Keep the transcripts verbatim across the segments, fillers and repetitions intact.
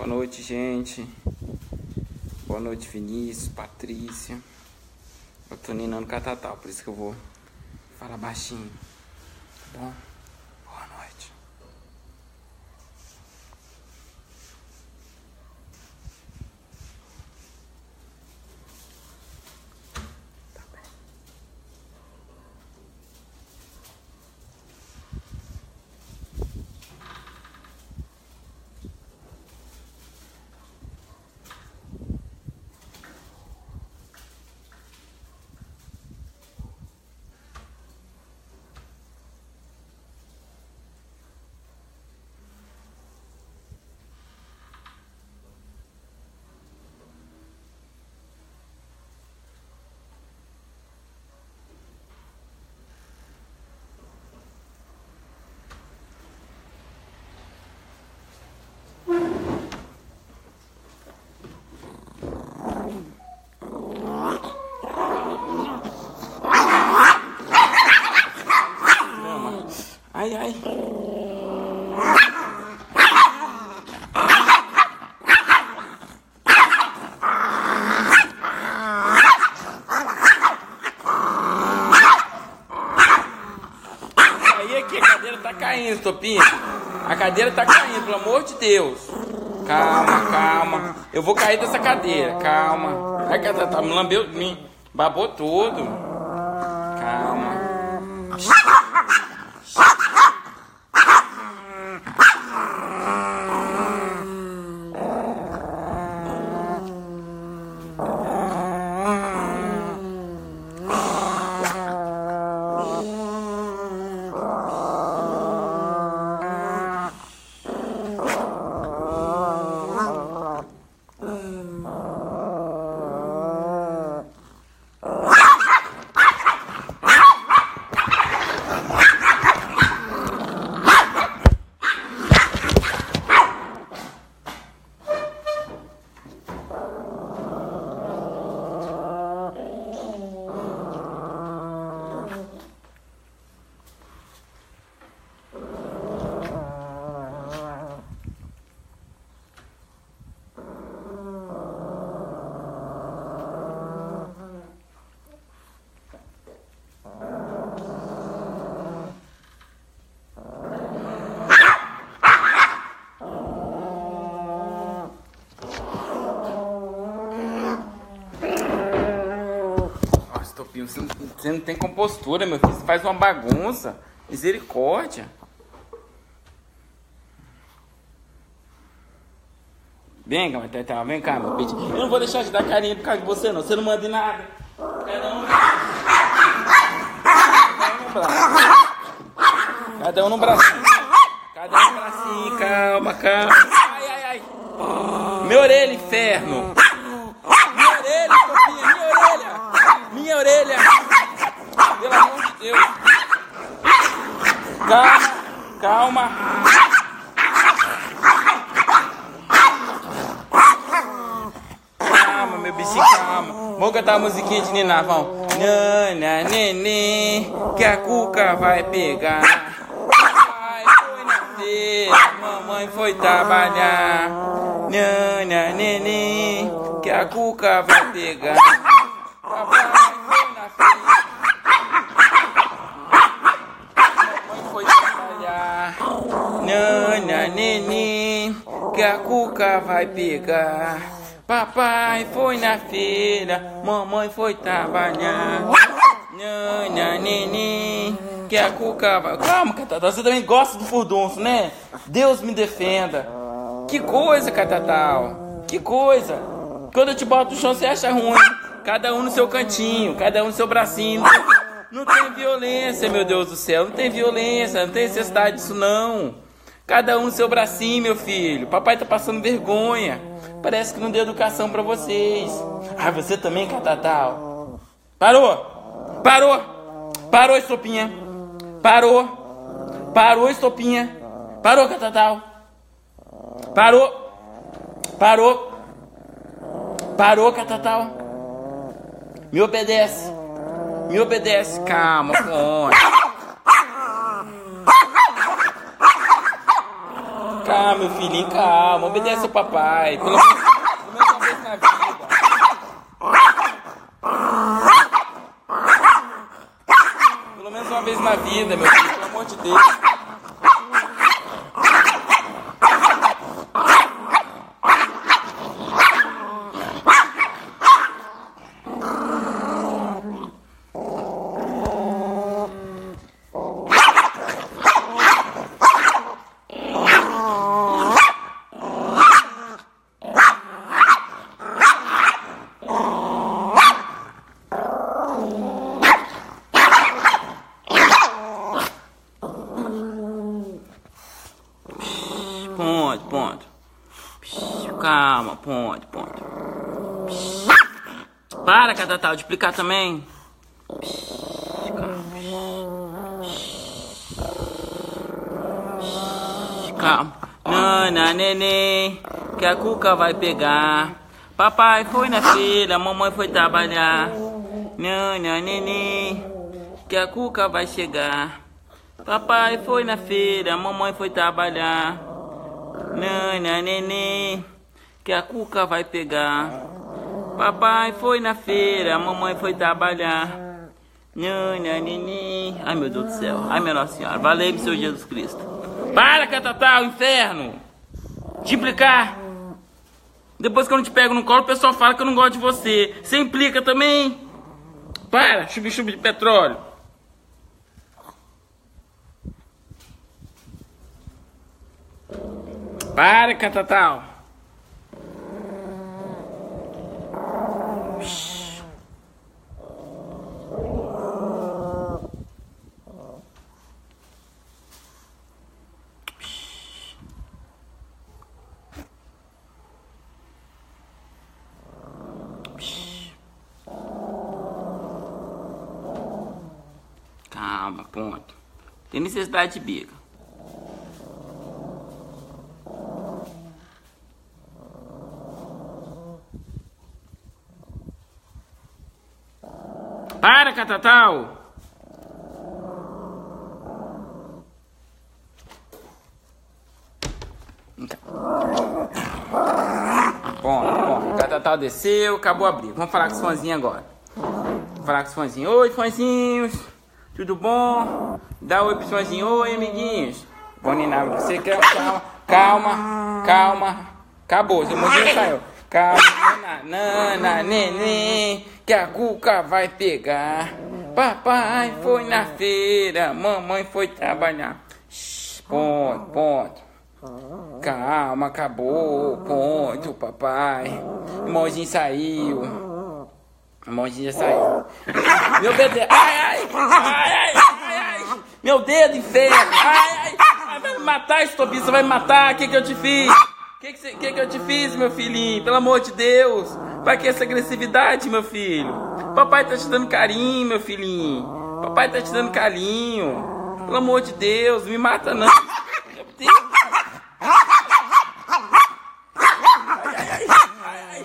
noite, gente. Boa noite, Vinícius, Patrícia. Eu tô ninando Catatal, por isso que eu vou falar baixinho, tá bom? Boa noite. Tá bem. Ai, ai. Aí aqui, a cadeira tá caindo, Topinha. A cadeira tá caindo, pelo amor de Deus. Calma, calma. Eu vou cair dessa cadeira, calma. Ai, que tá, me lambeu, me babou tudo. Calma. Você não, você não tem compostura, meu filho. Você faz uma bagunça. Misericórdia. Vem cá, Matetá, vem cá, meu peixe. Eu não vou deixar de dar carinho por causa de você, não. Você não manda em nada. Cada um. Cada um no bracinho. Cada um no bracinho. Calma, calma. Ai, ai, ai. Minha orelha, inferno. Minha orelha, Sofia, minha orelha. Minha orelha. Pelo amor de Deus. Calma, calma. Calma, meu bichinho, calma. Vamos cantar a musiquinha de Niná, vamos. Nana, neném, que a cuca vai pegar. Papai foi na feira, mamãe foi trabalhar. Nana, neném, que a cuca vai pegar. Papai foi na feira, mamãe foi trabalhar. Nana, neném, que a cuca vai pegar. Papai foi na feira, mamãe foi trabalhar. Nana, neném, que a cuca vai... Calma, Catatal, você também gosta do furdunço, né? Deus me defenda. Que coisa, Catatal, que coisa. Quando eu te boto no chão, você acha ruim. Cada um no seu cantinho, cada um no seu bracinho. Não tem violência, meu Deus do céu. Não tem violência, não tem necessidade disso, não. Cada um no seu bracinho, meu filho. Papai tá passando vergonha. Parece que não deu educação pra vocês. Ah, você também, Catatal. Parou! Parou! Parou, Estopinha! Parou! Parou, Estopinha! Parou, Catatal! Parou! Parou! Parou, Catatal! Me obedece! Me obedece! Calma, Conde! Calma, meu filhinho, calma. Obedece o papai. Pelo menos, pelo menos uma vez na vida. Pelo menos uma vez na vida, meu filho. Pelo amor de Deus. Ponto, ponto. Calma, ponto, ponto. Para, Catatal, de explicar também. Calma. Nana, neném, que a Cuca vai pegar. Papai foi na feira, mamãe foi trabalhar. Nana, neném, que a Cuca vai chegar. Papai foi na feira, mamãe foi trabalhar. Nana, neném, que a Cuca vai pegar. Papai foi na feira, mamãe foi trabalhar. Nana, neném. Ai, meu Deus do céu. Ai, minha Nossa Senhora. Valeu, Senhor Jesus Cristo. Para, Catatal, inferno. De implicar. Depois que eu não te pego no colo, o pessoal fala que eu não gosto de você. Você implica também. Para, chubi-chubi de petróleo. Para, Catatal. Calma, ponto. Tem necessidade de bica. Para, Catatal! Bom, bom, o Catatal desceu, acabou a briga. Vamos falar com os fãzinhos agora. Vamos falar com os fãzinhos. Oi, fãzinhos! Tudo bom? Dá oi pros fãzinhos. Oi, amiguinhos! Bom, Niná, você quer... Calma, calma, calma. Acabou, seu emoji saiu. Calma, nana, neném, que a Cuca vai pegar. Papai foi na feira, mamãe foi trabalhar. Shhh, ponto, ponto. Calma, acabou, ponto, papai. Irmãozinho saiu. Irmãozinho já saiu. Meu dedo, ai, ai, ai, ai, ai, ai. Meu dedo, inferno. Ai, ai, vai me matar, Estobi, você vai me matar. O que que eu te fiz? O que que, que que eu te fiz, meu filhinho? Pelo amor de Deus. Pra que essa agressividade, meu filho? Papai tá te dando carinho, meu filhinho. Papai tá te dando carinho. Pelo amor de Deus, me mata não. Meu Deus. Ai, ai, ai, ai.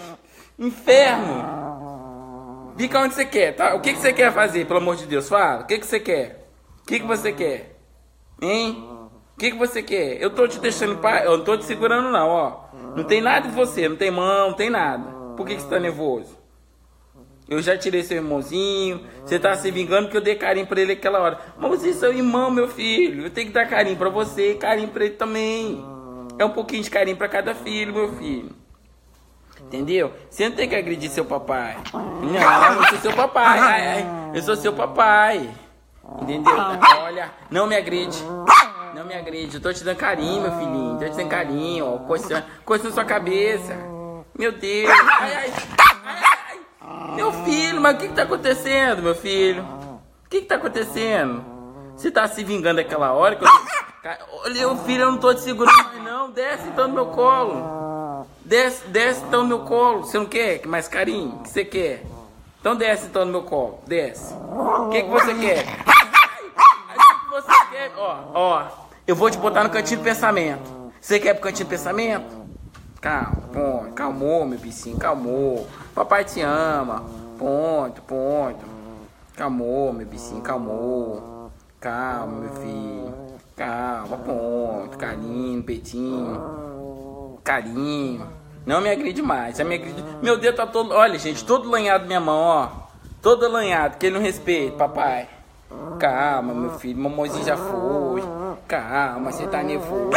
Inferno. Bica onde você quer, tá? O que que você quer fazer, pelo amor de Deus? Fala. O que que você quer? O que que você quer? Hein? O que que você quer? Eu tô te deixando... Pa... Eu não tô te segurando não, ó. Não tem nada de você, não tem mão, não tem nada. Por que que você tá nervoso? Eu já tirei seu irmãozinho. Você tá se vingando porque eu dei carinho pra ele aquela hora. Mas você é seu irmão, meu filho. Eu tenho que dar carinho pra você e carinho pra ele também. É um pouquinho de carinho pra cada filho, meu filho. Entendeu? Você não tem que agredir seu papai. Não, eu sou seu papai. Ai, ai. Eu sou seu papai. Entendeu? Olha, não me agride. Não me agride, eu tô te dando carinho, meu filhinho. Tô te dando carinho, ó. Coisa, coisa na sua cabeça. Meu Deus. Ai, ai, ai, ai. Meu filho, mas o que que tá acontecendo, meu filho? O que que tá acontecendo? Você tá se vingando daquela hora que eu... Olha, meu filho, eu não tô te segurando mais não. Desce então no meu colo. Desce, desce então no meu colo. Você não quer mais carinho? O que você quer? Então desce então no meu colo. Desce. O que que você quer? O que você quer? Ó, ó. Eu vou te botar no cantinho do pensamento. Você quer pro cantinho do pensamento? Calma, ponto. Calmou, meu bichinho, calmou. Papai te ama. Ponto, ponto. Calmou, meu bichinho, calmou. Calma, meu filho. Calma, ponto. Carinho, peitinho. Carinho. Não me agride mais. Já me agride. Meu dedo tá todo... Olha, gente, todo lanhado na minha mão, ó. Todo lanhado, que ele não respeita, papai. Calma, meu filho. Mamãozinho já foi. Calma, você tá nervoso.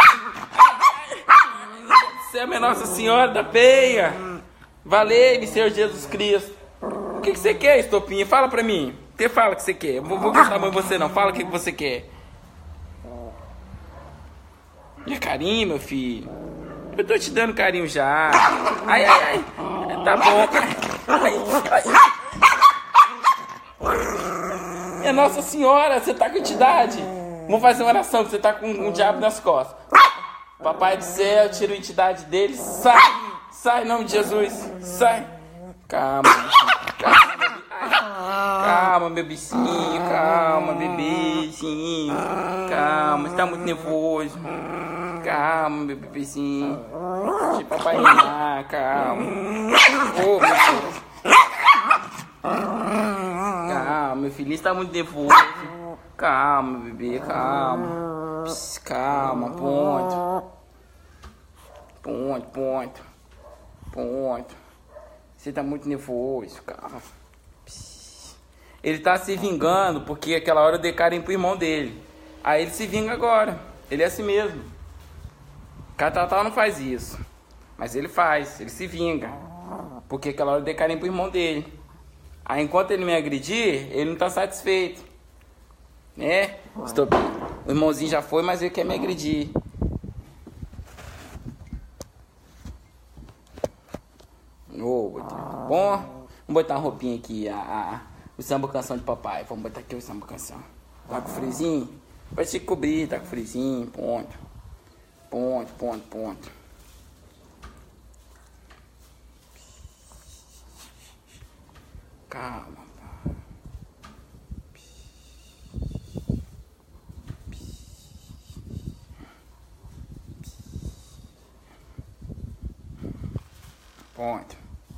Você é a Nossa Senhora da Penha. Valeu, Senhor Jesus Cristo. O que, que você quer, Estopinha? Fala pra mim. Você fala o que você quer. Eu vou, vou gostar muito de você, não. Fala o que, que você quer. É carinho, meu filho. Eu tô te dando carinho já. Ai, ai, ai. Tá bom. Ai, ai. É Nossa Senhora, você tá com entidade. Vamos fazer uma oração que você tá com um diabo nas costas. Papai do céu, tira a entidade dele. Sai. Sai em nome de Jesus. Sai. Calma. Calma. Calma, meu bichinho. Calma, bebezinho. Calma, você tá muito nervoso. Calma, meu bebezinho. Deixa o papai reinar, calma. Oh, meu Deus. Calma, meu filho está muito nervoso. Calma, bebê, calma. Pss, calma, ponto. Ponto, ponto. Ponto. Você tá muito nervoso, calma. Pss. Ele tá se vingando porque aquela hora eu dei carinho pro irmão dele. Aí ele se vinga agora. Ele é assim mesmo. Catatal não faz isso. Mas ele faz, ele se vinga. Porque aquela hora eu dei carinho pro irmão dele. Aí enquanto ele me agredir, ele não tá satisfeito. Né? Estou... O irmãozinho já foi, mas ele quer me agredir. Oh, bom, vamos botar uma roupinha aqui, a, a, o samba canção de papai. Vamos botar aqui o samba canção. Tá com frisinho? Vai se cobrir, tá com frisinho, ponto. Ponto, ponto, ponto. Calma. Ponto.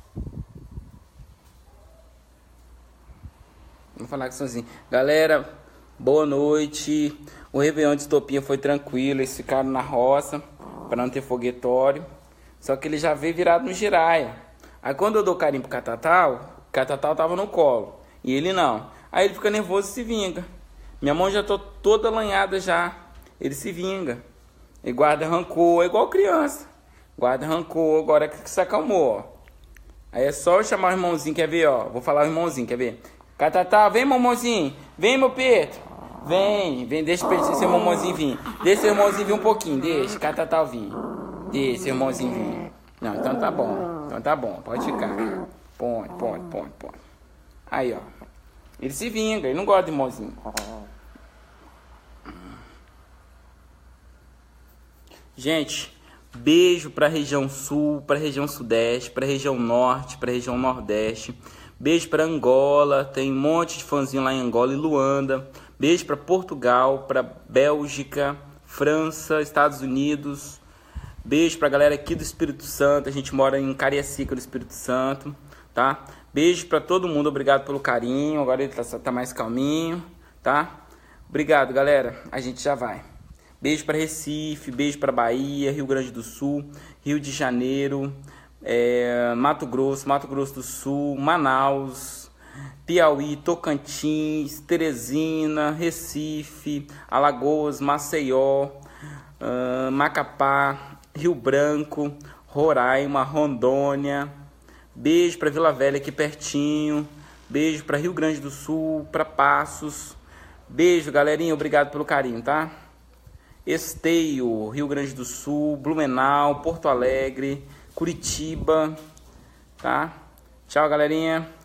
Vamos falar com sozinho. Galera, boa noite. O Réveillon de Estopinha foi tranquilo. Eles ficaram na roça para não ter foguetório. Só que ele já veio virado no giraia. Aí quando eu dou carinho pro Catatal, o Catatal tava no colo. E ele não. Aí ele fica nervoso e se vinga. Minha mão já tô toda lanhada já. Ele se vinga. Ele guarda rancor, é igual criança. Guarda rancor, agora que se acalmou, ó. Aí é só eu chamar o irmãozinho, quer ver, ó. Vou falar o irmãozinho, quer ver? Catatal, vem, mamãozinho. Vem, meu Pedro. Vem, vem, deixa o seu mamãozinho vir. Deixa o seu irmãozinho vir um pouquinho, deixa. Catatal vir. Deixa o seu irmãozinho vir. Não, então tá bom. Então tá bom, pode ficar. Ponto, ponto, ponto, ponto. Aí, ó. Ele se vinga, ele não gosta de irmãozinho. Gente, beijo pra região sul, pra região sudeste, pra região norte, pra região nordeste. Beijo pra Angola, tem um monte de fãzinho lá em Angola e Luanda. Beijo pra Portugal, pra Bélgica, França, Estados Unidos. Beijo pra galera aqui do Espírito Santo, a gente mora em Cariacica do Espírito Santo, tá? Beijo pra todo mundo, obrigado pelo carinho, agora ele tá, tá mais calminho, tá? Obrigado, galera, a gente já vai. Beijo para Recife, beijo para Bahia, Rio Grande do Sul, Rio de Janeiro, é, Mato Grosso, Mato Grosso do Sul, Manaus, Piauí, Tocantins, Teresina, Recife, Alagoas, Maceió, uh, Macapá, Rio Branco, Roraima, Rondônia. Beijo para Vila Velha aqui pertinho. Beijo para Rio Grande do Sul, para Passos. Beijo, galerinha, obrigado pelo carinho, tá? Esteio, Rio Grande do Sul, Blumenau, Porto Alegre, Curitiba, tá? Tchau, galerinha.